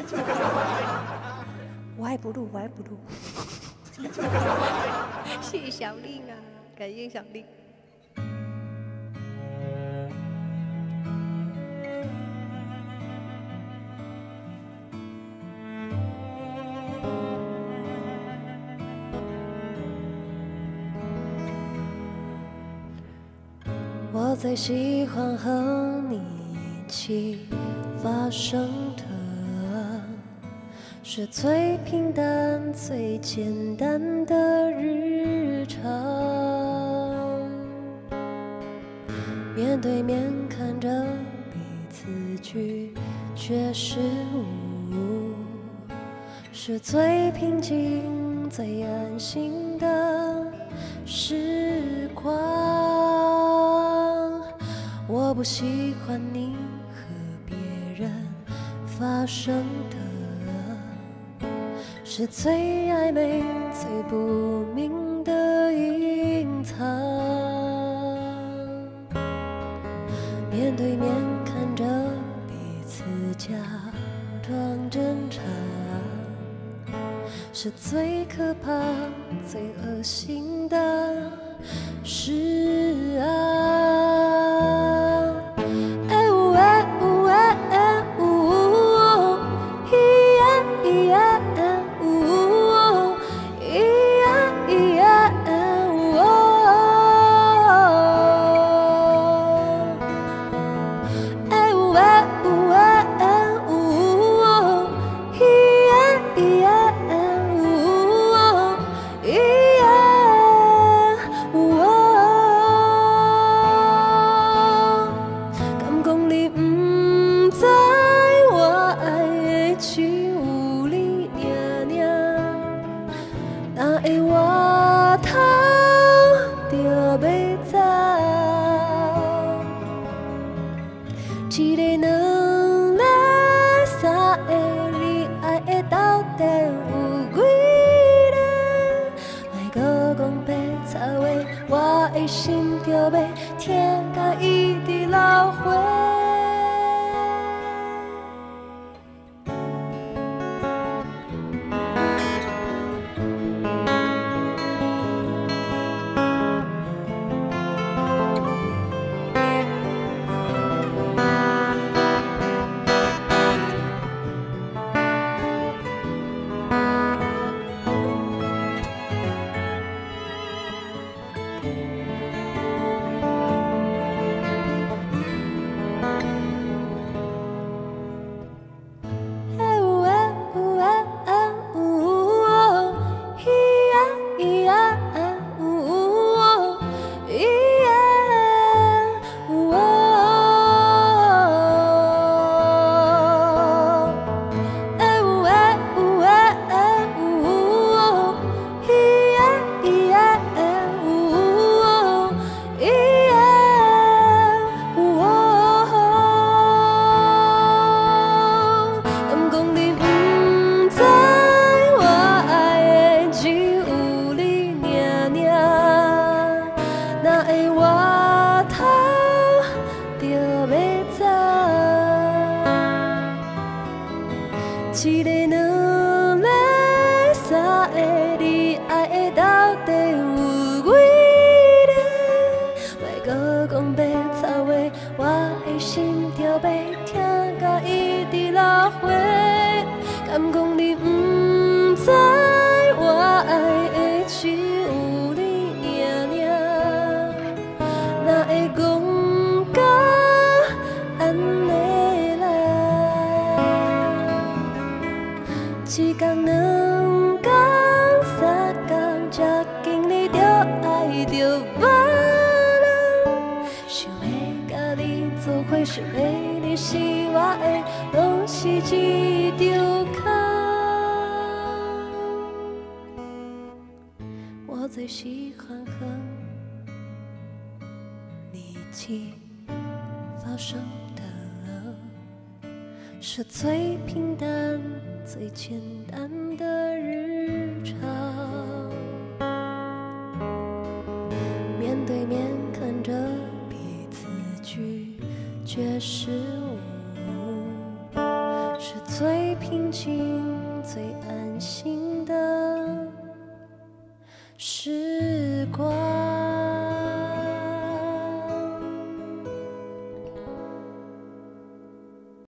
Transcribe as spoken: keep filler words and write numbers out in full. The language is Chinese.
我爱不录，我爱不录。谢谢小令啊，感谢小令。我最喜欢和你一起发生的，是最平淡、最简单的日常。面对面看着彼此咀嚼食物，是最平静、最安心的时光。我不喜欢你和别人发生的，是最暧昧、最不明的隐藏。面对面看着彼此假装正常，是最可怕、最恶心的事啊。心就要听甲伊伫流血。一个、两个、三个，你爱的到底有几个？莫搁讲要走的，我的心就要听甲伊直流血。敢讲你不知，我爱的只有你尔尔，哪会讲到安尼来？一天、两天、三天，才经历着爱着别人。想要甲你做伙，想要你是我的，拢是一场空。我最喜欢和你一起发生的，是最平淡、最简单的日常。面对面看着彼此咀嚼食物， 是最平静、最安心的时光。